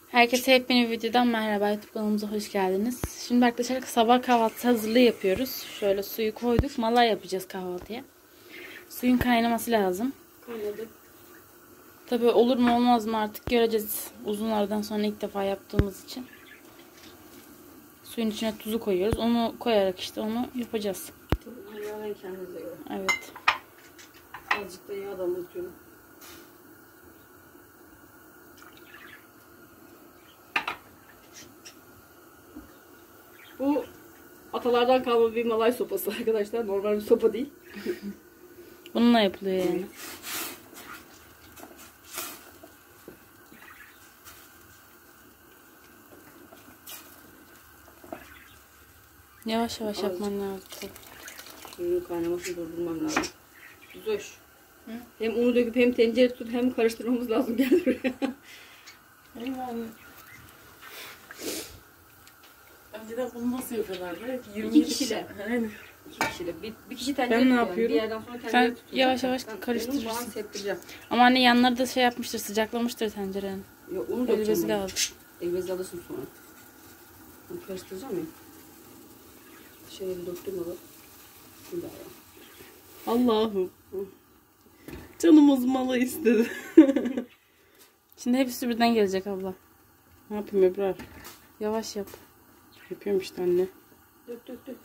Herkese hepiniz bir videodan merhaba. YouTube kanalımıza hoş geldiniz. Şimdi arkadaşlar sabah kahvaltı hazırlığı yapıyoruz. Şöyle suyu koyduk. Mala yapacağız kahvaltıya. Suyun kaynaması lazım. Kaynadı. Tabii olur mu olmaz mı artık göreceğiz. Uzun aradan sonra ilk defa yaptığımız için. Suyun içine tuzu koyuyoruz. Onu koyarak işte onu yapacağız. Yağlayın kendinize göre. Evet. Azıcık da yağ damlatıyorum. Bu atalardan kalma bir Malay sopası arkadaşlar. Normal bir sopa değil. Bununla yapılıyor yani. Yavaş yavaş yapman lazım. Suyun kaynamasını durdurmam lazım. Güzel. Hem unu döküp hem tencere tutup hem karıştırmamız lazım. Gel buraya. Önceden bunu nasıl yapıyorlardı? 22 kişiyle. Aynen. 2 kişiyle. Bir kişi tencere Ben ne tutuyor yani. yapıyorum? Bir yerden sonra tencere Sen tutuyor. yavaş yavaş Ben karıştırırsın. unu falan septireceğim. Ama anne yanları da şey yapmıştır, sıcaklamıştır tencerenin. Yok unu Elbezi dökeceğim. lazım. Elbezi alırsın sonra. Bunu karıştıracağım ya. Şöyle döktüm onu. Bir daha ya. Allah'ım. Canımız malı istedi. Şimdi hepsi birden gelecek abla. Ne yapayım Ebrar? Yavaş yap. Yapıyorum işte anne. Dök dök dök.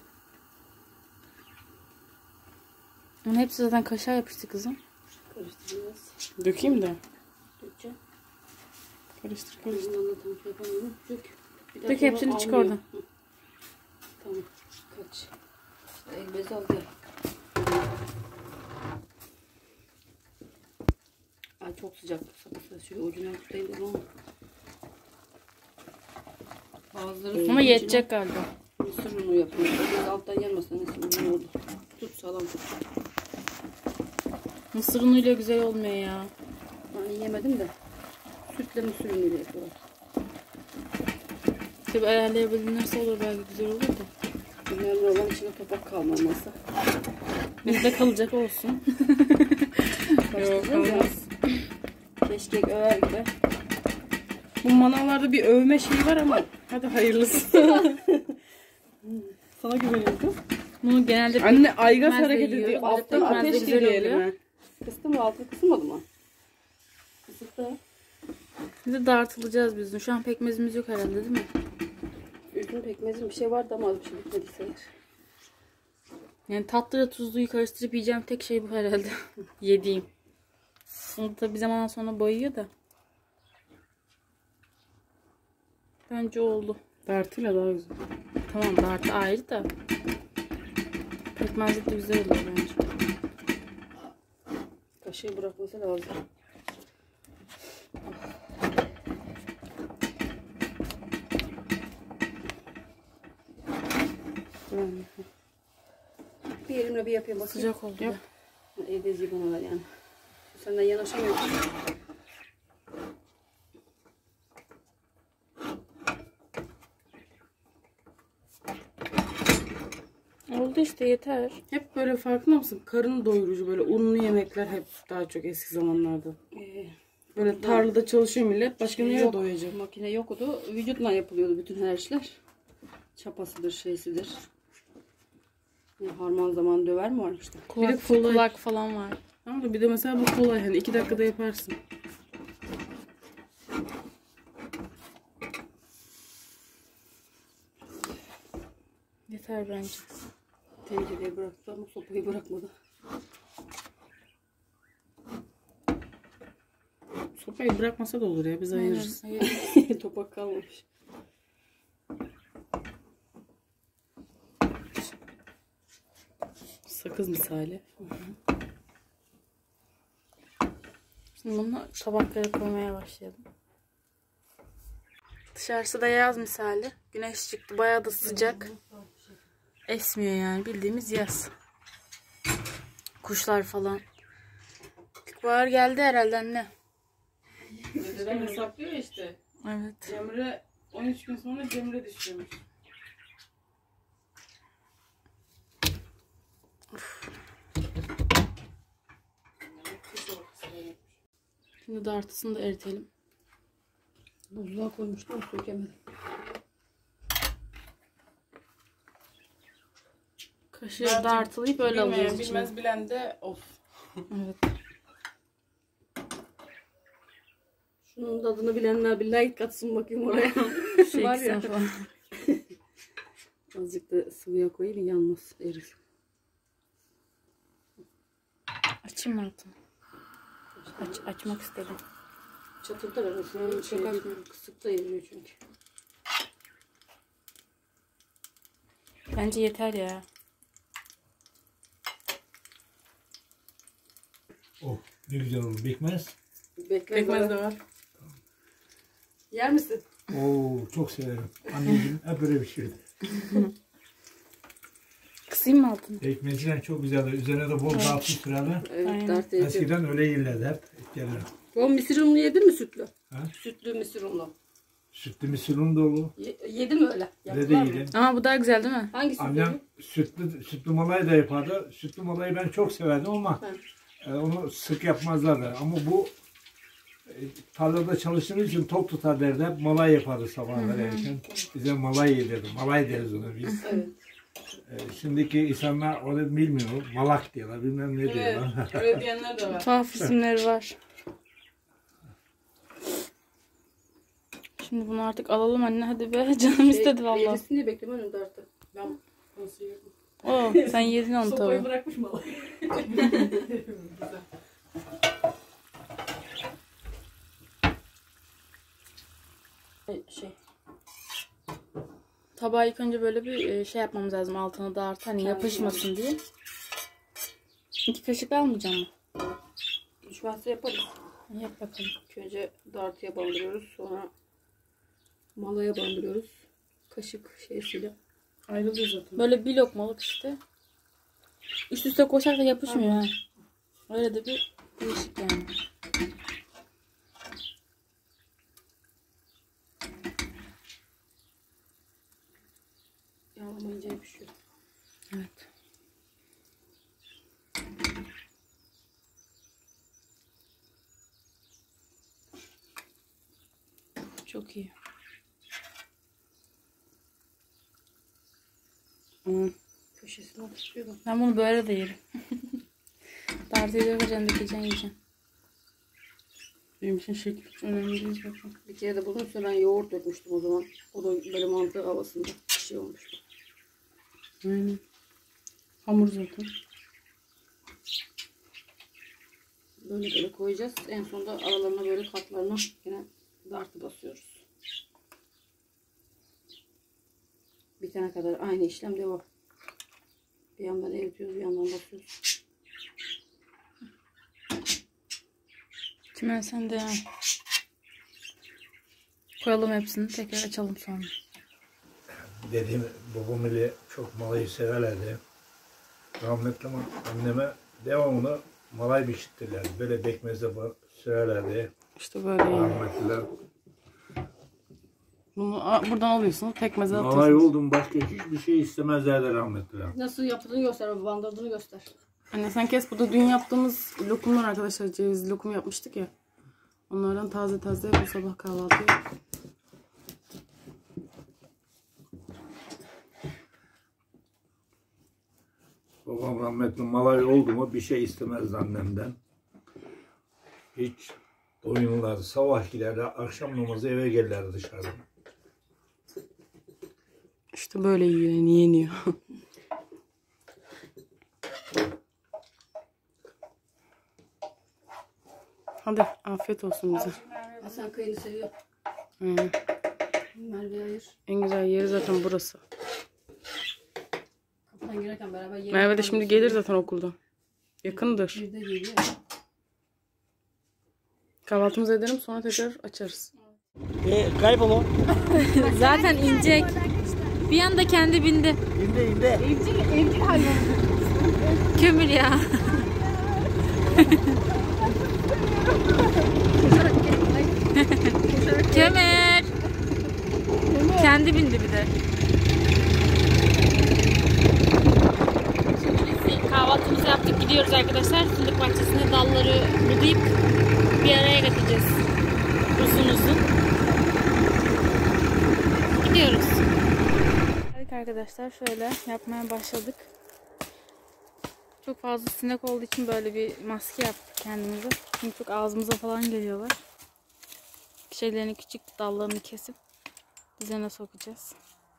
Onun hepsi zaten kaşığa yapıştı kızım. Karıştıracağız. Dökeyim de. Dökeceğim. Karıştır Ben karıştır. bundan da tam şey yapamıyorum. Dök. Bir daha Dök sonra hepsini çık almıyor. oradan. Hı. Tamam. Kaç. Elbezi aldı. Ay çok sıcak. Sapası şöyle ucundan tutayım dedim ama. Bazıları Ama yetecek galiba. mısır unu yapıyor. Biraz alttan yanmasın. Neyse unu oldu. Tut sağlam tut. Mısır unuyla güzel olmuyor ya. Ben yemedim de. Sütle mısır unuyla yapıyorlar. Tabii ayarlayabilirse olur, belki güzel olur da. Önemli olan içine topak kalmaması. Bizde kalacak olsun. Karıştıracağız biraz. Keşkek över gibi. Bu manavlarda bir övme şeyi var ama hadi hayırlısı. Sana güveniyorum. Bunu genelde Anne aygaz Pekmezle hareket yiyor. ediyor. Böyle Alttan pekmezle ateş güzel geliyor oluyor. elime. Kıstı mı? Altı kısılmadı mı? Kısıktı. bir de dartılacağız biz. Şu an pekmezimiz yok herhalde değil mi? Üzüm pekmezim bir şey vardı ama az bir şey bitmedi sayılır. Yani tatlıyla tuzluyu karıştırıp yiyeceğim tek şey bu herhalde. Yediğim. Onu da tabii bir zamandan sonra bayıyor da. Bence oldu. Dartıyla daha güzel. Tamam, dartı ayrı da. Pekmezli de güzel oluyor bence. Kaşığı bırakması lazım. Bir elimle bir yapayım bakayım. Sıcak oldu. Yap. Evde zibanalar yani. Senden yanaşamıyorum. Oldu işte, yeter. Hep böyle farkında mısın? Karın doyurucu böyle unlu yemekler hep daha çok eski zamanlarda. Böyle tarlada çalışıyor millet. Başka neye Yok, doyacak? makine yoktu. Vücutla yapılıyordu bütün her işler. Çapasıdır, şeysidir. Harman zaman döver mi var işte. Bir de kolay. Kulak falan var. Tamam da bir de mesela bu kolay. Hani 2 dakikada yaparsın. Yeter bence. Tencereyi bıraktı ama sopayı bırakmadı. Sopayı bırakmasa da olur ya. Biz ayırırız. Hayır. Topak kalmamış. Sakız misali. Şimdi bunu tabaklara koymaya başlayalım. Dışarısı da yaz misali. Güneş çıktı. Bayağı da sıcak. Esmiyor yani. Bildiğimiz yaz. Kuşlar falan. İlkbahar geldi herhalde anne. Dedem hesaplıyor ya işte. Evet. Cemre 13 gün sonra Cemre düşüyormuş. Şimdi dartısını da eritelim. Buzluğa koymuştum, sökemedim. Kaşığı dartılayıp öyle alıyoruz içine. Bilmez bilen de of. Evet. Şunun tadını bilenler bir like katsın bakayım oraya. Var ya. Falan. Azıcık da sıvıya koyayım, yanmaz, erir. Açayım mı altını? Açmak istedim. Çatırda arasında çok açmıyorum. Kısık da eriyor çünkü. Bence yeter ya. Oh ne güzel olur. Pekmez. Pekmez de var. Yer misin? Oo çok severim. Anneciğim hep böyle pişirdi. Kısayım mı altını? Pekmezler çok güzeldir. Üzerine de bol dağıtlı sıralı. Evet, Aynen. dert ediyor. Eskiden öyle yerlerdi hep. Gelirler. O mısır unlu yedin mi sütlü? Ha? Sütlü mısır unlu. Sütlü mısır unu dolu. Yedin mi öyle? Öyle de Yaptılar mı? yedim. Ama bu daha güzel değil mi? Hangi sütlü? Annem sütlü malayı da yapardı. Sütlü malayı ben çok severdim ama Ha. onu sık yapmazlardı. Ama bu tarlada çalıştığımız için tok tutar derdi. Hep malay yapardı sabahlar erken. Bize malay yedirdi. Malay deriz ona biz. Evet. Şimdiki insanlar onu bilmiyor. Malak diyorlar. Bilmem ne Evet. diyorlar. Öyle diyenler de var. Tuhaf isimleri var. Şimdi bunu artık alalım anne, hadi be. Canım istedi valla. Erisin diye beklemen önde artık. Ben nasıl yedim? Oo, sen yedin onu Sopayı tabii. bırakmış mı? Güzel. Şey. Tabağı ilk önce böyle bir şey yapmamız lazım, altına dağırt hani yapışmasın diye. 2 kaşık almayacağım mı? Düşmezse yaparız. Yap bakalım. İlk önce dartıya bandırıyoruz. Sonra malaya bandırıyoruz. Kaşık şeysiyle. Ayrılıyor zaten. Böyle bir lokmalık işte. Üst üste koşarsa yapışmıyor ha. Öyle de bir değişik yani. Yağlamayınca yapışıyor. Evet. Çok iyi. Köşesine yapışıyor da. Ben bunu böyle de yerim. Dartıya dökeceksin, yiyeceksin. Benim için şekil hiç önemli değil zaten. Bir kere de bunun üstüne ben yoğurt dökmüştüm o zaman. O da böyle mantı havasında bir şey olmuştu. Aynen. Hamur zaten. Böyle koyacağız. En sonunda aralarına böyle katlarına yine dartı basıyoruz. Bitene kadar aynı işlem devam. Bir yandan eritiyoruz, bir yandan basıyoruz. Çimen sen de ya. Koyalım hepsini, tekrar açalım sonra. Dediğim babam ile çok malayı severlerdi. Rahmetli anneme devamlı malay pişirttiler. Böyle pekmezle sürerlerdi. İşte böyle yani. Rahmetliler. Bunu buradan alıyorsunuz. Pekmeze Malay atıyorsunuz. oldum başka hiçbir şey istemezlerdi rahmetliler. Nasıl yapıldığını göster, bandırdığını göster. Anne sen kes, bu da dün yaptığımız lokumlar arkadaşlar. Cevizli lokum yapmıştık ya. Onlardan taze taze bu sabah kahvaltıya. Babam rahmetli malay oldu mu bir şey istemezdi annemden. Hiç oyunlar, sabah giderler, akşam namazı eve gelirler dışarıdan. İşte böyle yeniyor. Hadi afiyet olsun bize. Hasan kıyını seviyor. Aynen. Merve'ye ayır. En güzel yeri zaten burası. Kapıdan girerken beraber yemek Merve de şimdi gelir zaten okuldan. Yakındır. Bir de geliyor. Kahvaltımızı edelim, sonra tekrar açarız. Kaybolun. Zaten inecek. Bir anda kendi bindi. İnde. Evcil hayvan. Kömür ya. Kömür. Kendi bindi bir de. Şimdi biz kahvaltımızı yaptık, gidiyoruz arkadaşlar. Fındık bahçesine dalları budayıp bir araya getireceğiz. Uzun uzun. gidiyoruz. Evet arkadaşlar şöyle yapmaya başladık. Çok fazla sinek olduğu için böyle bir maske yaptık kendimize. Çünkü çok ağzımıza falan geliyorlar. Şeylerini, küçük dallarını kesip düzene sokacağız.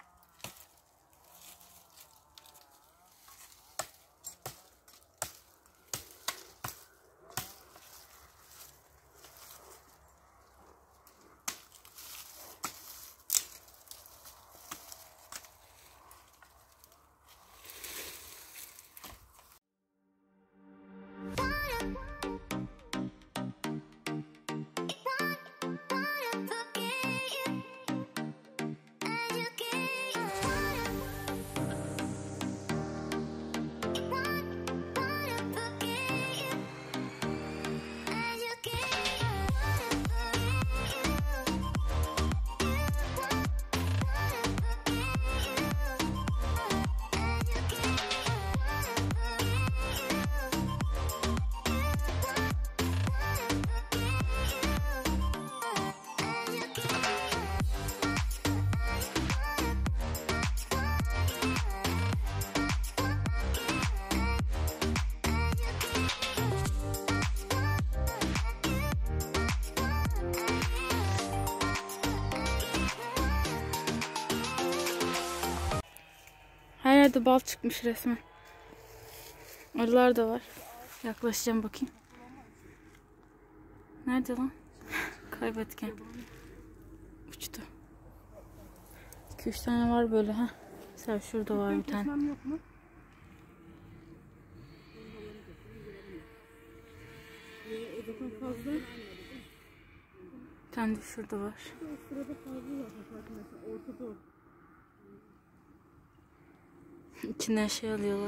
Her yerde bal çıkmış resmen. Arılar da var. Yaklaşacağım bakayım. Nerede lan? Kaybetken. Uçtu. 2-3 tane var böyle ha. Mesela şurada var bir tane. Bir tane de şurada var. İçinden şey alıyorlar.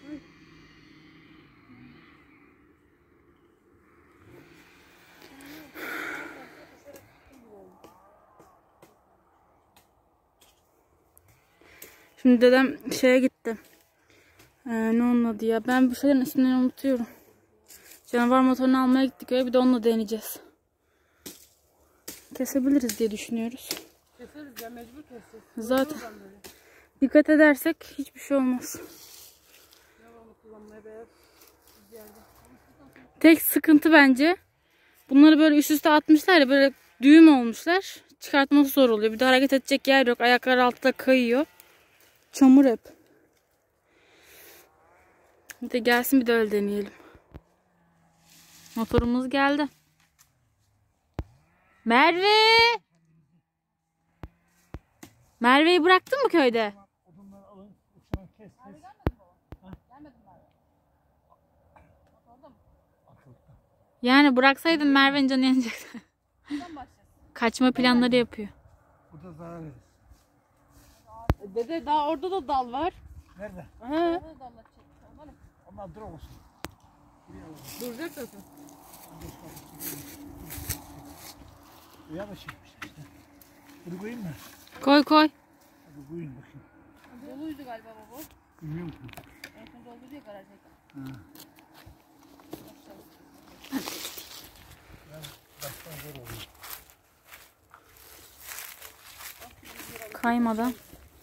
Şimdi dedem şeye gitti. Ne onun adı ya? Ben bu şeylerin isimlerini unutuyorum. Canavar motorunu almaya gittik öyle, bir de onunla deneyeceğiz. Kesebiliriz diye düşünüyoruz. Keseriz ya, mecbur keseceğiz. Zaten dikkat edersek hiçbir şey olmaz. Tek sıkıntı bence bunları böyle üst üste atmışlar ya, böyle düğüm olmuşlar. Çıkartması zor oluyor. Bir de hareket edecek yer yok. Ayaklar altta kayıyor. Çamur hep. Bir de gelsin, bir de öyle deneyelim. Motorumuz geldi. Merve! Merve'yi bıraktın mı köyde? Yani bıraksaydın Merve'nin canı yanacaktı. Kaçma planları yapıyor. Burada zarar verir. Dede daha orada da dal var. Nerede? Aha. Onlar dur olsun. Duracak mısın? Ya da çekmiş işte. Bunu koyayım mı? Koy koy. Hadi koyayım bakayım. Doluydu galiba baba. Bilmiyorum ki. En son doldu diye garajdayken. Baştan zor oluyor. Kaymadan.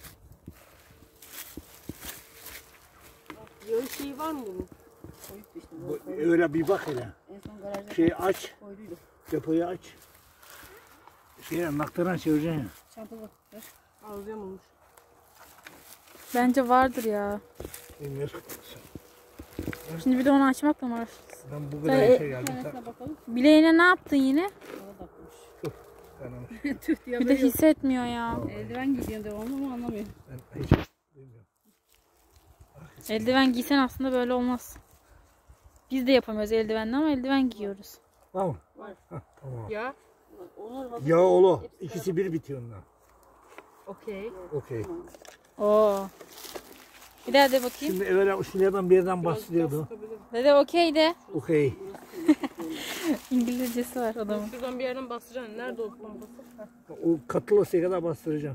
Yön şeyi var mı bunun? Koyup da işte Öyle bir bak hele. en son garajda Şeyi aç. koyduydu. Depoyu aç. Naktaran çevireceksin ya. Çantada ver. Ağzıya mı olmuş? Bence vardır ya. Bilmiyorum. Şimdi bir de onu açmakla mı uğraşacağız? Ben bu kadar şey geldim. Tanesine bakalım. Bileğine ne yaptın yine? Bana takmış. Ben Tüh diye Bir de hissetmiyor ya. eldiven giyiyorsun devamlı ama anlamıyor. hiç bilmiyorum. Eldiven giysen aslında böyle olmaz. Biz de yapamıyoruz eldivenle ama eldiven giyiyoruz. Tamam. Var. Tamam. Ya. Olur. Ya oğlu. İkisi bir bitiyor ondan. Okey. Okey. Oo. Bir daha de bakayım. Şimdi evvela şuradan bir yerden bastırıyordu. Dede okey de. Okey. İngilizcesi var adamın. Şuradan bir yerden bastıracaksın. Nerede o lambası? O katılırsa kadar bastıracağım.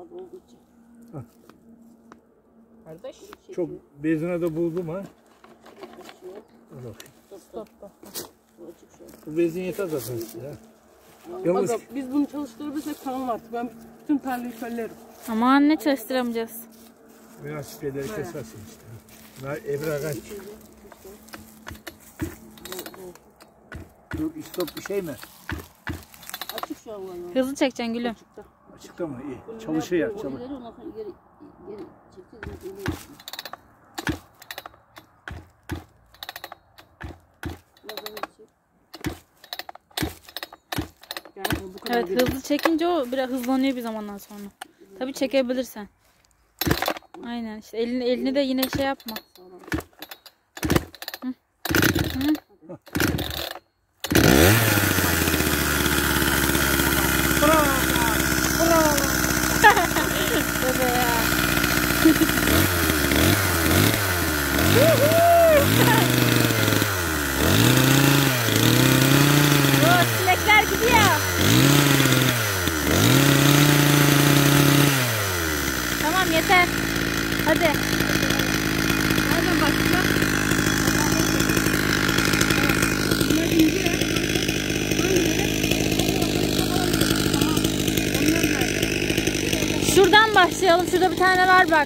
Kardeş. Çok bezine de buldum ha. Dur bakayım. Stop stop. Bu bezin yeter zaten size. Yalnız Aga, biz bunu çalıştırabilirsek tamam artık. Ben bütün tarlayı köllerim. Aman ne çalıştıramayacağız. biraz şeyleri kesersin işte. Bunlar Ebra kaç? Dur istop bir şey mi? Açık şu an var. Hızlı çekeceksin gülüm. Açıkta mı? İyi. Çalışıyor ya. Çalış. Evet hızlı çekince o biraz hızlanıyor bir zamandan sonra. Tabii çekebilirsen. Aynen işte elini de yine şey yapma. Hı. Hı. Bebe ya. Oo, sinekler gidiyor. Tamam yeter. Hadi. Nereden başlayacağım? Şuradan başlayalım. Şurada bir tane var bak.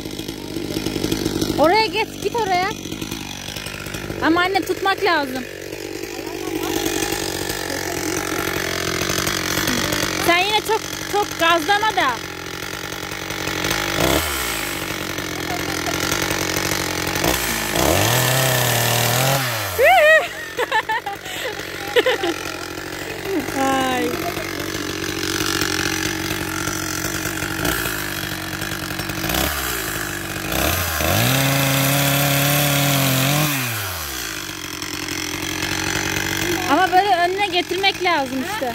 Oraya git oraya. Ama anne tutmak lazım. Sen yine çok gazlama da. Ay. Ama böyle önüne getirmek lazım işte.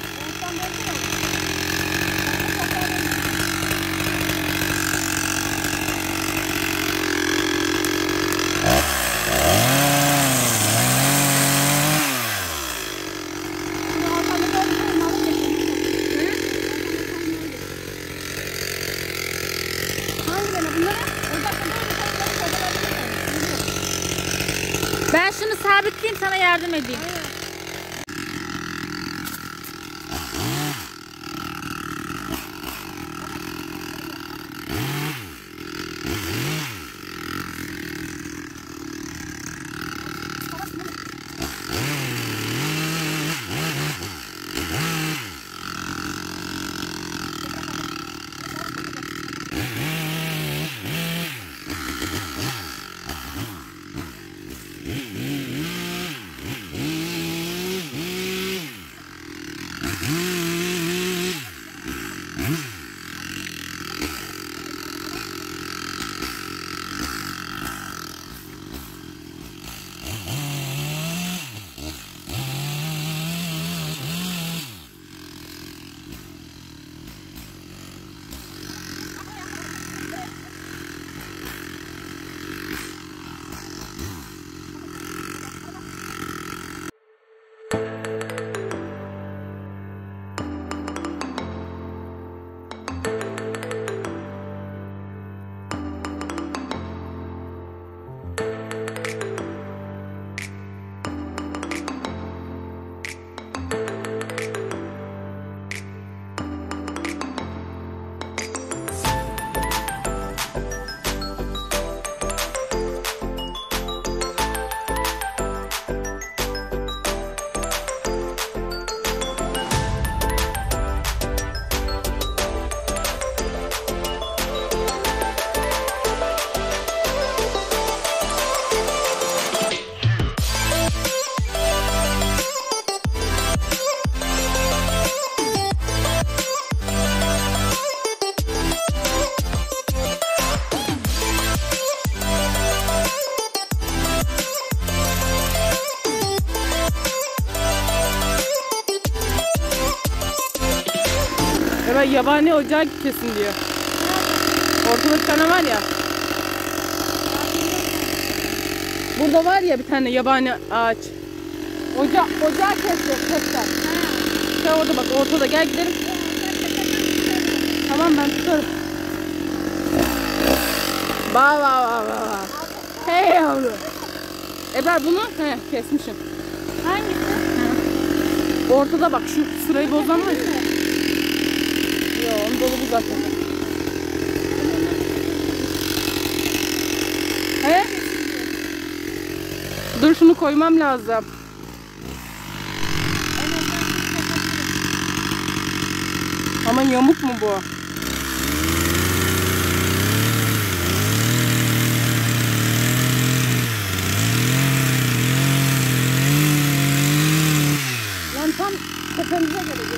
Ben şunu sabitleyeyim sana yardım edeyim. Evet yabani ocağı kesin diyor. Ortada bir tane var ya. Burada var ya bir tane yabani ağaç. Ocağı kesiyor tekrar. Sen orada bak ortada gel gidelim. Tamam ben tutarım. Ba. Hey yavrum. Ebrar bunu kesmişim. Hangisi? Ortada bak şu sırayı bozan var ya. Yok onun dolu bu zaten. He? Dur şunu koymam lazım. Ama yamuk mu bu? Lan tam tepemize gelecek.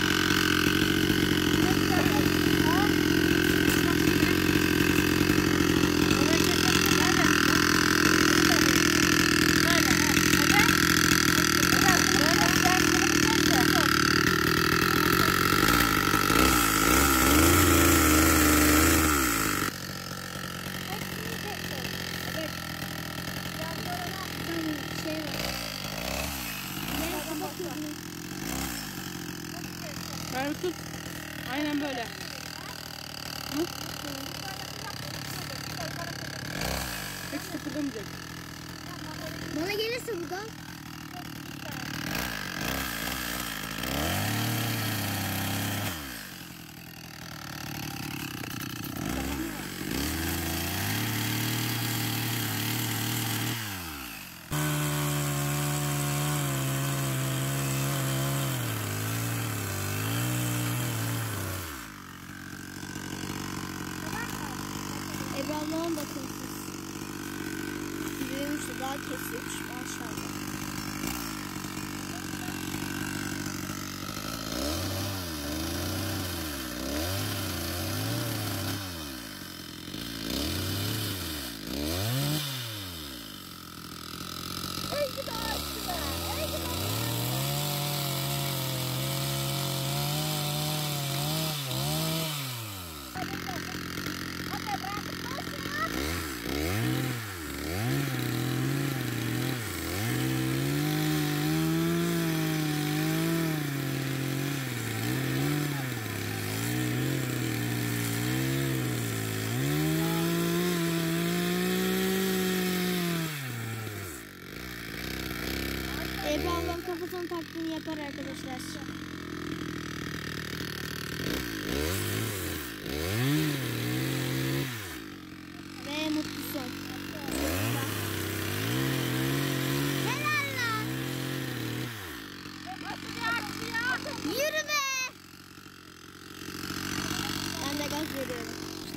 Ver tut. Aynen böyle. Hı? Hiç sıkılmayacak. Bana gelirse buradan. Allah'ım bakın siz. Büyümüş de daha kesmiş maşallah. Ebru ablam kafasını taktığını yapar arkadaşlar. Ve mutlu son. Helal lan. Yürü be. Ben de gaz veriyorum.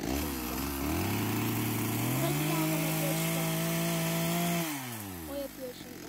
O yapıyor şimdi.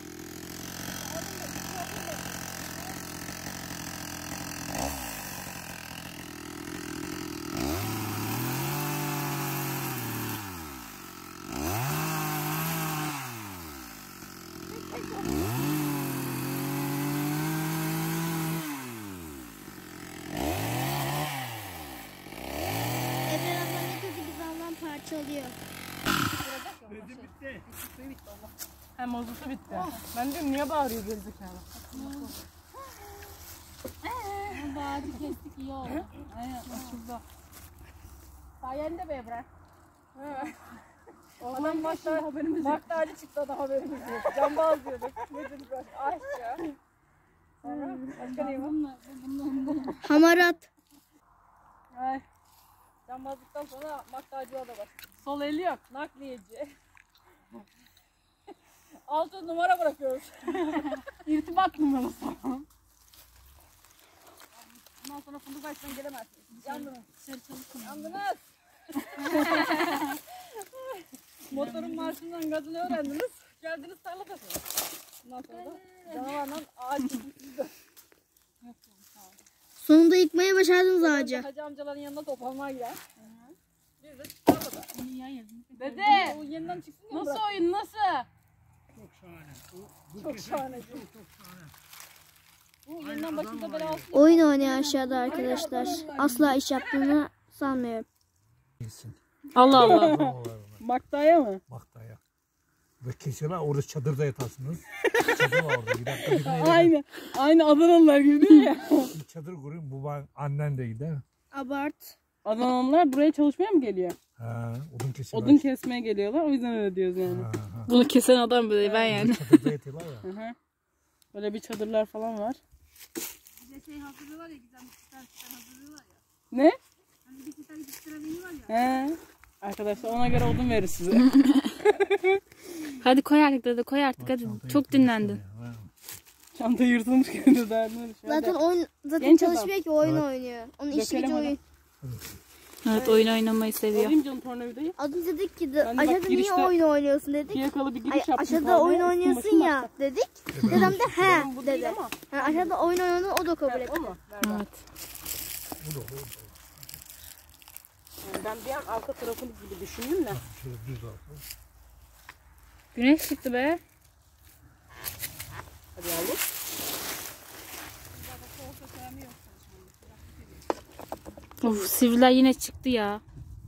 Çalıyor. Hem mazotu bitti. Ben diyorum niye bağırıyor gerizekalı? Bağcı kestik iyi oldu. Aynen şurada. Sayende be bırak. Adam başta haberimiz yok. Maktacı çıktı da haberimiz yok. Cambaz diyorduk. Nedir bu? Aşk. Sonra başka ne var? Bunlar. Hamarat. Ay. Cambazlıktan sonra maktacıya da bak. Sol eli yok. Nakliyeci. 6 numara bırakıyoruz. İrtibat numarası. Bundan sonra fındık baştan gelemezsiniz. Yandınız. Yandınız. Motorun marşından gazını öğrendiniz. Geldiniz tarladasınız. Bundan sonra da canavarla ağaç sizde. Sonunda yıkmaya başardınız ağacı. Hacı amcaların yanına toplanmaya gider. Biz de tarlada. Dede. O yeniden çıksın ya. Nasıl oyun nasıl? Çok şahane. Çok şahane. Bu yeniden başımıza bela olsun. Oyun oynuyor aşağıda arkadaşlar. Asla iş yaptığını sanmıyorum. Allah Allah. Maktaya mı? Maktaya. Ve kesinlikle orada çadırda yatarsınız. Çadır var orada. Bir dakika. Aynı. Aynı Adanalılar gibi değil mi? Bir çadır kurayım. Bu annen de gider. Abart. Adanalılar buraya çalışmaya mı geliyor? Ha, odun kesiyorlar. Odun kesmeye geliyorlar. O yüzden öyle diyoruz yani. Ha, ha. Bunu kesen adam böyle ben yani. Çadırda yatıyorlar ya. Hı hı. Böyle bir çadırlar falan var. şey hazırlıyorlar ya, güzel bir hazırlıyorlar ya. Ne? Hani bir tane var ya. He. Arkadaşlar ona göre odun verir size. Hadi koy artık dede, koy artık hadi. Çok dinlendin. Çanta yırtılmış kendi derdine. Zaten Genç adam. çalışmıyor ki oyun oynuyor. Onun işi Dökelim gücü ona. oyun. Evet, oyun oynamayı seviyor. Alayım canım tornavidayı. Az önce dedik ki Ben de bak aşağıda niye girişte oyun oynuyorsun dedik. Fiyakalı bir Ay, giriş yaptım. aşağıda oyun tarlaya, oynuyorsun üstüm ya başta. dedik. Dedem de he Bu değil dedi. ama. Ha, aşağıda oyun oynadığını o da kabul Ha, etti. o mu? Ver bak. Evet. Yani ben bir an arka tarafını gibi düşündüm de. Şöyle düz al. Güneş çıktı be. Hadi yavrum. Of, sivriler yine çıktı ya.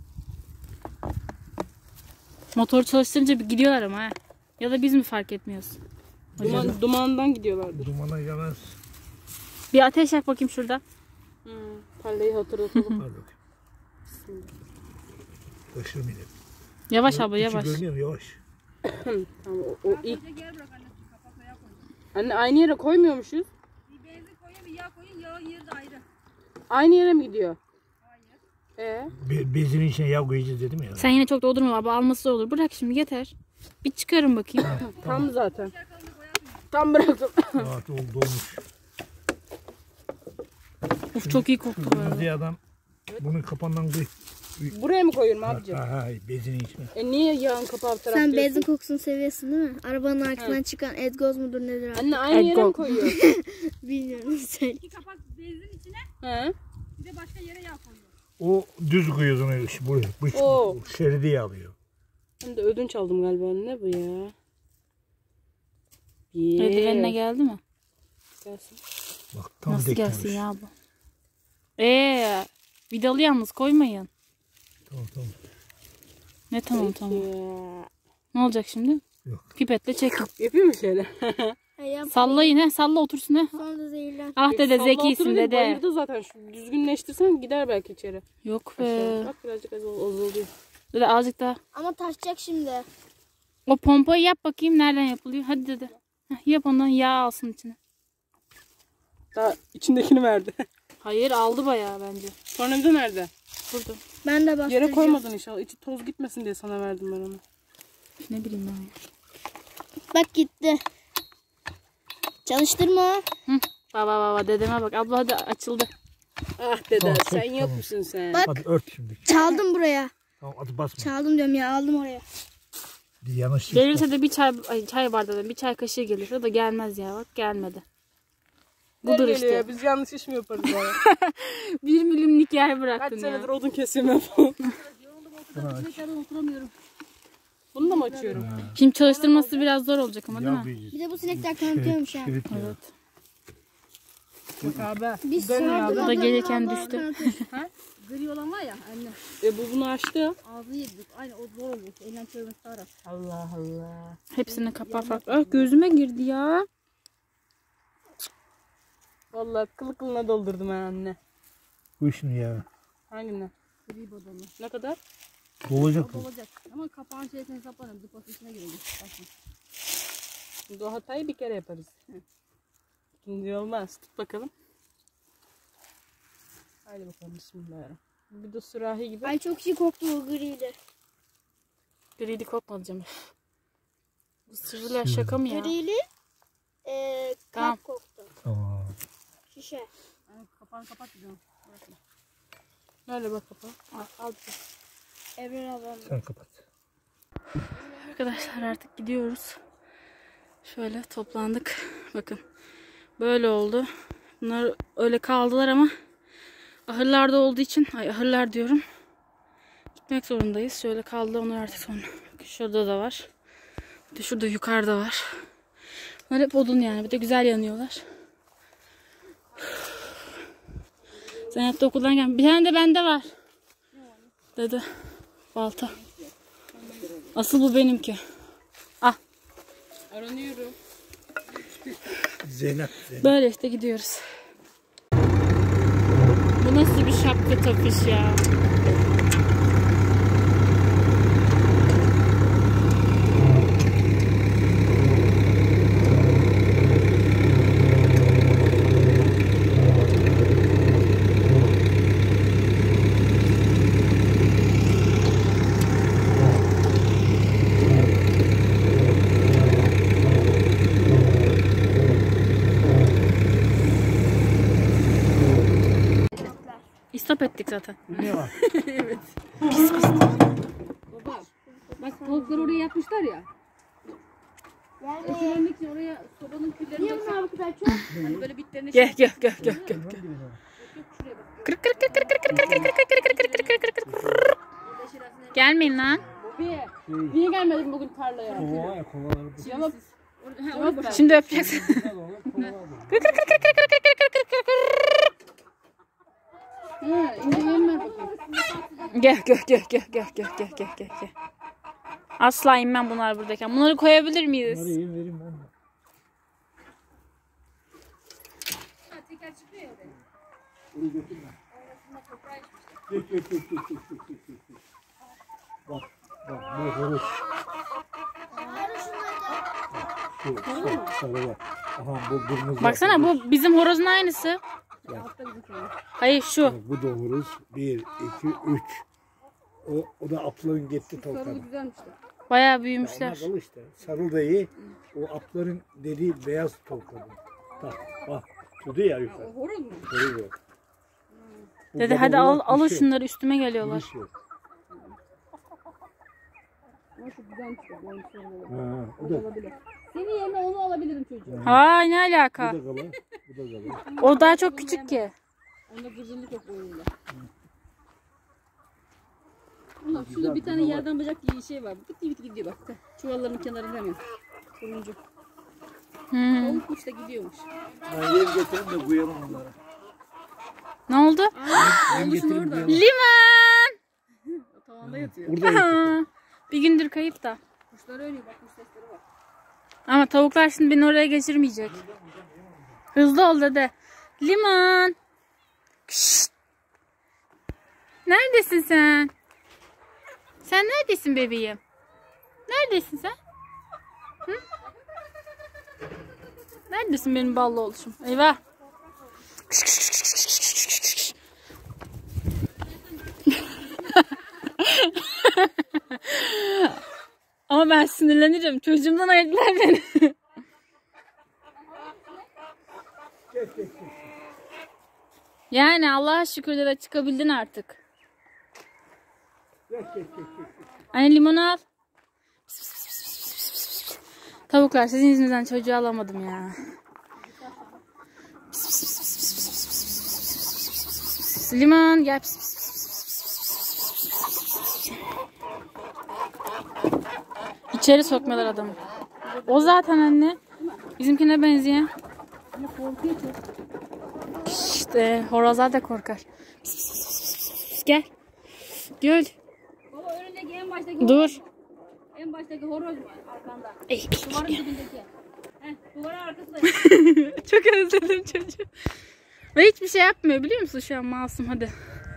Motor çalıştırınca bir gidiyorlar ama ha. Ya da biz mi fark etmiyoruz? Dumandan gidiyorlardır. Dumana yanar. Bir ateş yak bakayım şurada. Palleyi hatırlatalım. Hadi bakayım. Taşırmayalım. Yavaş abla, yavaş. Görünüyor mu? Yavaş. Tamam, o ilk. Anne aynı yere koymuyormuşuz. Bir benzin koyun, bir yağ koyun, yağ yeri de ayrı. Aynı yere mi gidiyor? Hayır. Benzinin içine yağ koyacağız dedim ya. Sen yine çok doldurma abla, alması olur. Bırak şimdi, yeter. Bir çıkarın bakayım. Tam zaten. Tam bıraktım. Saat oldu dolmuş. Of, çok iyi koktu bu arada. Kırmızı adam bunun kapandan koy. Buraya mı koyuyorum abicim? Ha, benzinin içine. Niye yağın kapağı bir taraf Sen diyorsun? benzin kokusunu seviyorsun değil mi? Arabanın arkasından çıkan egzoz mudur nedir abi? Anne aynı yere mi koyuyor? Bilmiyorum söyle. İki kapak benzin içine, He? bir de başka yere yağ koyuyor. O düz koyuyoruz onu buraya. Oo. Bu şeridi alıyor. Ben de ödünç aldım galiba. Ne bu ya? Eldivenine geldi mi? Gelsin. Bak tam Nasıl denk gelsin gelmiş. ya bu? Vidalı yalnız koymayın. Tamam. Ne tamam. Ya. Ne olacak şimdi? Yok. Pipetle çekin. Yapıyor mu şöyle? Sallayın he, salla otursun he. Sonra da zehirler. Ah dede, Salla zekisin oturdu, dede. Bayırdı zaten. Şu düzgünleştirsen gider belki içeri. Yok Aşağı. be. Bak birazcık azalıyor. Dede azıcık daha. Ama taşacak şimdi. O pompayı yap bakayım, nereden yapılıyor. Hadi dede. Heh, yap, ondan yağ alsın içine. Daha içindekini verdi. Hayır, aldı bayağı bence. Tornavida nerede? Burada. Ben de bastıracağım. Yere koymadın inşallah. İçi toz gitmesin diye sana verdim ben onu. Ne bileyim ben ya. Bak gitti. Çalıştırma. Baba dedeme bak. Abla hadi, açıldı. Ah dede Tamam, sen tamam. yok musun sen? Bak. Hadi ört şimdi. Çaldım buraya. Tamam hadi basma. Çaldım diyorum ya, aldım oraya. Yanlış. Gelirse de bir çay bardağı, bir çay kaşığı gelir. O da gelmez ya, bak gelmedi. Budur işte. Ya, biz yanlış iş mi yaparız ya? 1 milimlik yer Kaç bıraktın senedir ya. odun kesimi yapalım. Oturamıyorum. Bunu da mı açıyorum? Şimdi çalıştırması biraz zor olacak ama değil mi? Bir de bu sinekler kanıtıyormuş ha. Evet. Bak abi. Biz sardık. Bu da gelirken düştü. Gri olan var ya anne. Bu bunu açtı. Ağzını yedik. Aynı o zor oluyor. Elinden çevirmesi daha rahat. Allah Allah. Hepsinin kapağı farklı. Ah, gözüme girdi ya. Vallahi kılı kılına doldurdum ben anne. Bu işin ya. Hanginden? Gri badana. Ne kadar? Dolacak bu. Olacak. Ama kapağın şeysini hesaplanır. Dıpası içine girecek. Bakın. Bu hatayı bir kere yaparız. İkinci olmaz. Tut bakalım. Haydi bakalım bismillahirrahmanirrahim. Bir de sürahi gibi. Ay çok iyi koktu o griyle. Gridi kokmadı canım. Bu sivriler şaka mı ya? Grili Tamam. kap koktu. Tamam. Şişe. Yani kapağını kapat bir zaman. Nerede bak kapağı? Al. Evren ablam. Sen kapat. Arkadaşlar artık gidiyoruz. Şöyle toplandık. Bakın. Böyle oldu. Bunlar öyle kaldılar ama ahırlarda olduğu için, ahırlar diyorum. Gitmek zorundayız. Şöyle kaldı onlar artık sonra. Bakın şurada da var. Bir de şurada yukarıda var. Bunlar hep odun yani. Bir de güzel yanıyorlar. Sen hatta okuldan gel. Bir tane de bende var. Dedi. Balta. Asıl bu benimki. Ah. Aranıyorum. Zeynep. Böyle işte gidiyoruz. Bu nasıl bir şapka takış ya? ettik zaten. Ne var? Baba. Bak tavukları oraya yapmışlar ya. Ötülenmek için oraya sobanın küllerini Niye bunlar bu kadar çok? hani böyle bitlerine Gel. Kırık. Gelmeyin lan. Niye gelmedin bugün tarlaya? Cevap. Şimdi öpeceksin. İnce yem ver bakayım. Gel. Asla inmem bunlar buradayken. Bunları koyabilir miyiz? Vereyim ben. Teker çıkıyor ya oraya. Bunu götürme. Git. Bak bu horoz. Sarı bak. Aha bu kırmızı. Baksana bu bizim horozun aynısı. Hayır şu. Bu da horoz. 1, 2, 3. O da apların gitti Sarılı tavukları. güzelmiş de. Bayağı büyümüşler. Onlar kalı işte. Sarı da iyi. O apların dediği beyaz tavukları. Bak. Şurada ya yukarı. Horoz mu? Horoz o. Bu Dede baba hadi olan alın dişi. şunları, üstüme geliyorlar. Dişi. Ama şu güzelmiş de. Bu Ha, o da. olabilir. Senin yerine onu alabilirim çocuğum. Hay ne Bu alaka? da kalı. Bu da kalı. O daha çok küçük ki. Onda gıcırlık yok oyunda. Ulan şurada bir tane yerden bacak gibi şey var. Bitti gidiyor bak. Çuvalların kenarında hemen. Turuncu. Tavukmuş da gidiyormuş. Ben yem getireyim de koyalım onlara. Ne oldu? Yem getireyim orada. koyalım. Liman. O tavanda yatıyor. Burada yatıyor. Bir gündür kayıp da. Kuşlar ölüyor. Bak kuş sesleri var. Ama tavuklar şimdi beni oraya geçirmeyecek. Hızlı ol dede. Liman. Şşt. Neredesin sen? Sen neredesin bebeğim? Neredesin sen? Hı? Neredesin benim ballı oluşum? Eyvah. Ama ben sinirlenirim. Çocuğumdan ayırdılar beni. Yani Allah'a şükürler çıkabildin artık. Anne limonu al. Tavuklar sizin yüzünüzden çocuğu alamadım ya. Limon gel. İçeri sokmuyorlar adamı. O zaten anne. Bizimkine benzeyen. Ama korkuyor çok. İşte horozlar da korkar. Gel. Gel. Baba önündeki en baştaki Dur. En baştaki horoz mu arkanda? Ey, Duvarın dibindeki. Duvarın arkasında. Çok özledim çocuğu. Ve hiçbir şey yapmıyor biliyor musun şu an masum, hadi.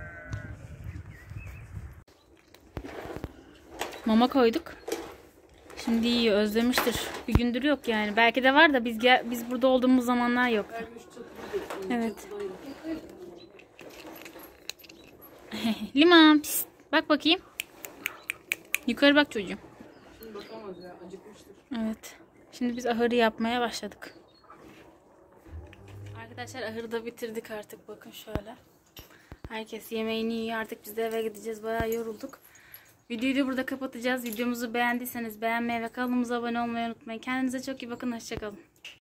Mama koyduk. Şimdi yiyor, özlemiştir. Bir gündür yok yani. Belki de var da biz burada olduğumuz zamanlar yok. Evet. Liman pis. Bak bakayım. Yukarı bak çocuğum. Evet. Şimdi biz ahırı yapmaya başladık. Arkadaşlar ahırı da bitirdik artık, bakın şöyle. Herkes yemeğini yiyor, artık biz de eve gideceğiz. Bayağı yorulduk. Videoyu da burada kapatacağız. Videomuzu beğendiyseniz beğenmeyi ve kanalımıza abone olmayı unutmayın. Kendinize çok iyi bakın. Hoşçakalın.